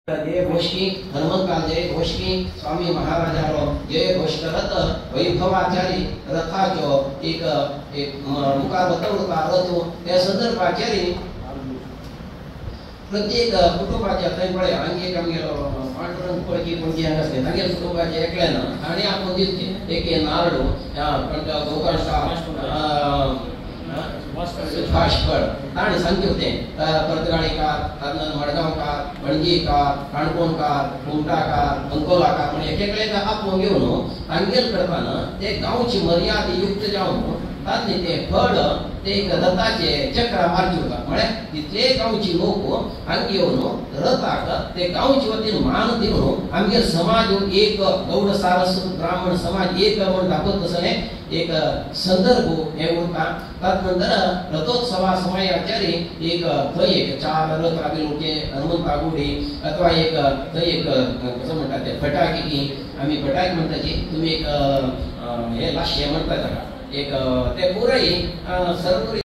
जय घोषकी हनुमंतकाल जय घोषकी स्वामी महाराजारो जय घोष करत वैभवाचारी रथाचो एक मुखार वतवता रथो त्या संदर्भाचारी प्रत्येक कुटुंबाच्या थंय अंगे आमगेलो पांडुरंग पळकी कोणती हांगा असते तांगे कुटुंबाचे एकल्यान आणि आपण दिसते एक नारळो पण गोकर्ण भाषपड ताणी सांगते होते परतगाळीकार तारनन मडगावकार पणजीकार काणकोणकार कुमटाकार अंकोलाकार पण एकेकल्याचा आपण घेऊन तांगेल करताना ते गावची मर्यादा युक्त जावन तातले ते फळ ते रथाचे चक्र मारची होता म्हणजे तिथे गावची लोक हांगा येवन रथाक ते गावची वतीन मान दिवन आमगे समाज एक गौड सारस्वत ब्राह्मण समाज एक म्हणून दाखवत तसले एक संदर्भ हे उरता तदनंतर रथोत्सवा समयाचारी एक थंय एक चार रथ राबिलोचे हनुमंता गुडी अथवा एक थंय एक कसं म्हणतात ते फटाकी की आम्ही फटाकी म्हणताची तुम्ही एक हे लाश्य म्हणता एक ते पुरई सर्व